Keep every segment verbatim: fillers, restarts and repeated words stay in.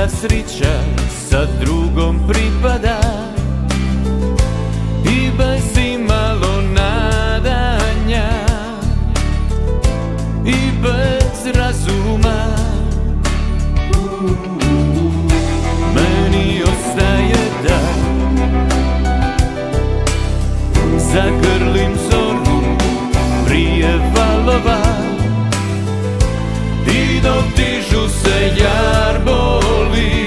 moja srića sa drugom pripada i bez imalo nadanja i bez razuma. Meni ostaje da zagrlim zoru prije valova i dotižu se jarboli,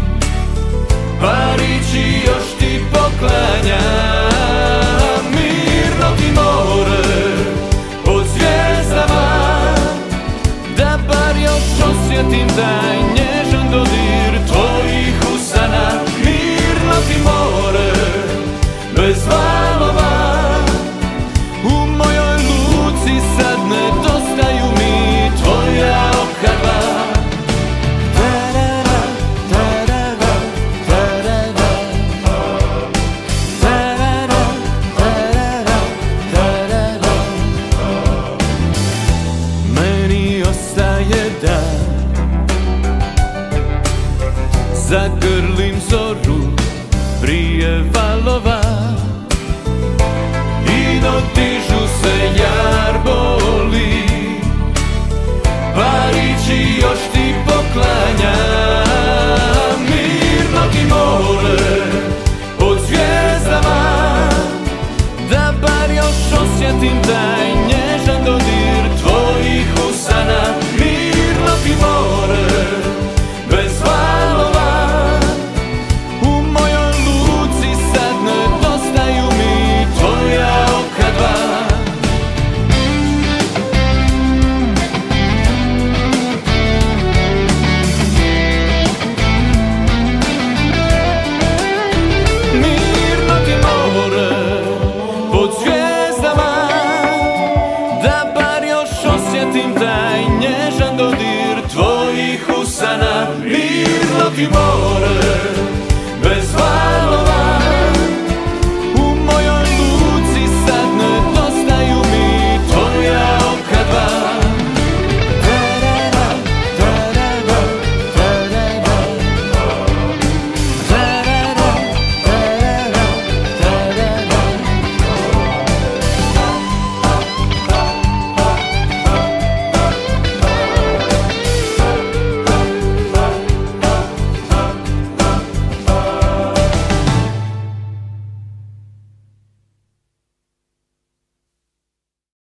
Parići još ti poklanja. Mirno ti more pod zvijezdama, da bar još osjetim taj nježan dodir tvojih usana. Mirno ti more bez valova, u mojoj luci sad nedostaju mi tvoja okadva. Meni ostaje da zagrlim zoru prije valova i dotižu se jarboli, Parići još ti poklanja. Mirno ti more pod zvijezdama, da bar još osjetim taj nježan dodir tvojih usana. Mirno ti more bez valova, u mojoj luci sad nedostaju mi tvoja okadva. Mirno ti more pod zvijezdama, da bar još osjetim taj nježan dodir tvojih usana. Mirno ti more